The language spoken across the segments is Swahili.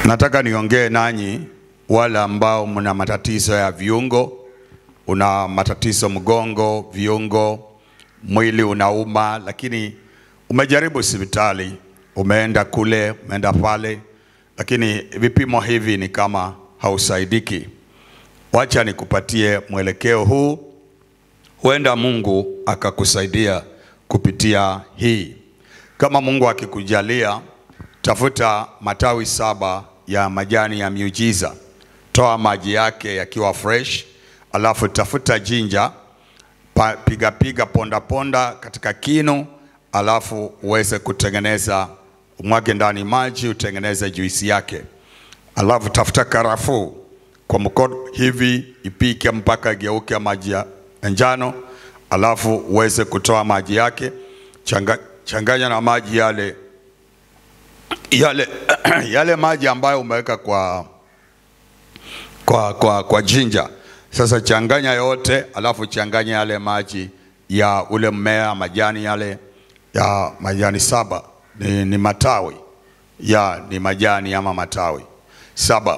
Nataka niongee nanyi wale ambao mna matatizo ya viungo, una matatizo mgongo, viungo, mwili unauma, lakini umejaribu hospitali, umeenda kule, umeenda pale, lakini vipimo hivi ni kama hausaidiki. Wacha nikupatie mwelekeo huu, huenda Mungu akakusaidia kupitia hii. Kama Mungu akikujalia, tafuta matawi 7 ya majani ya miujiza. Toa maji yake yakiwa fresh, alafu tafuta jinja, piga ponda katika kinu, alafu uweze kutengeneza, umwage ndani maji, utengeneze juisi yake. Alafu tafuta karafuu kwa mkono hivi, ipike mpaka igeuke maji ya njano, alafu uweze kutoa maji yake, changanya na maji yale maji ambayo umeweka kwa jinja. Sasa changanya yote, alafu changanya yale maji ya ule mmea, majani yale ya majani 7 ni matawi ni majani ama matawi 7.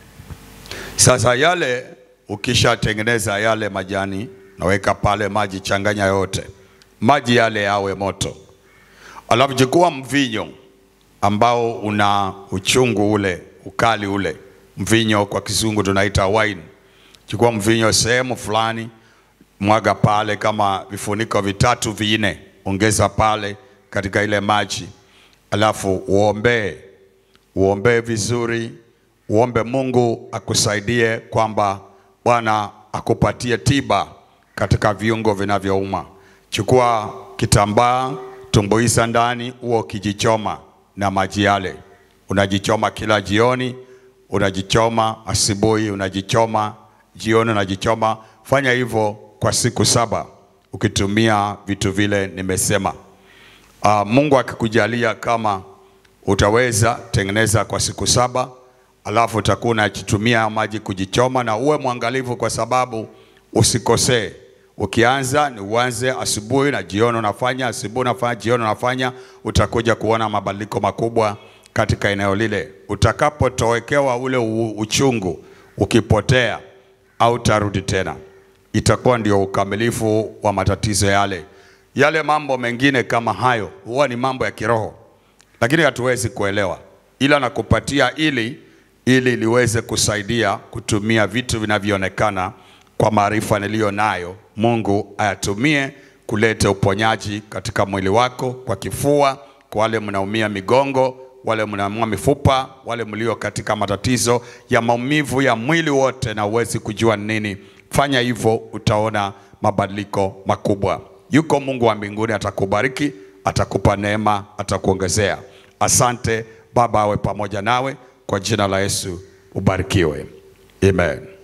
Sasa yale ukisha tengeneza yale majani, naweka pale maji, changanya yote, maji yale yawe moto. Alafu chukua mvinyo ambao una uchungu ule, ukali ule, mvinyo kwa kizungu tunaita wine. Chukua mvinyo sehemu fulani, mwaga pale kama vifuniko 3 4, ongeza pale katika ile maji. Alafu uombe vizuri, uombe Mungu akusaidie kwamba Bwana akupatie tiba katika viungo vinavyouma. Chukua kitambaa, tumbuiza ndani, ukijichoma na maji yale. Unajichoma kila jioni, unajichoma asubuhi, unajichoma jioni, unajichoma. Fanya hivyo kwa siku 7 ukitumia vitu vile nimesema. Mungu akikujalia, kama utaweza, tengeneza kwa siku 7, alafu utakuwa unatumia maji kujichoma, na uwe mwangalifu kwa sababu usikosee. Ukianza ni uanze asubuhi na jioni unafanya, asubuhi unafanya, jioni unafanya, utakuja kuona mabadiliko makubwa katika eneo lile. Utakapotowekewa ule uchungu, ukipotea au tarudi tena, itakuwa ndio ukamilifu wa matatizo yale. Yale mambo mengine kama hayo huwa ni mambo ya kiroho, lakini hatuwezi kuelewa, ila nakupatia ili liweze kusaidia kutumia vitu vinavyoonekana kwa maarifa niliyo nayo. Mungu ayatumie kuleta uponyaji katika mwili wako, kwa kifua, kwa wale mnaumia migongo, wale mnaumia mifupa, wale mlio katika matatizo ya maumivu ya mwili wote na uwezi kujua nini. Fanya hivyo, utaona mabadiliko makubwa. Yuko Mungu wa mbinguni, atakubariki, atakupa neema, atakuongezea. Asante. Baba awe pamoja nawe, kwa jina la Yesu ubarikiwe. Amen.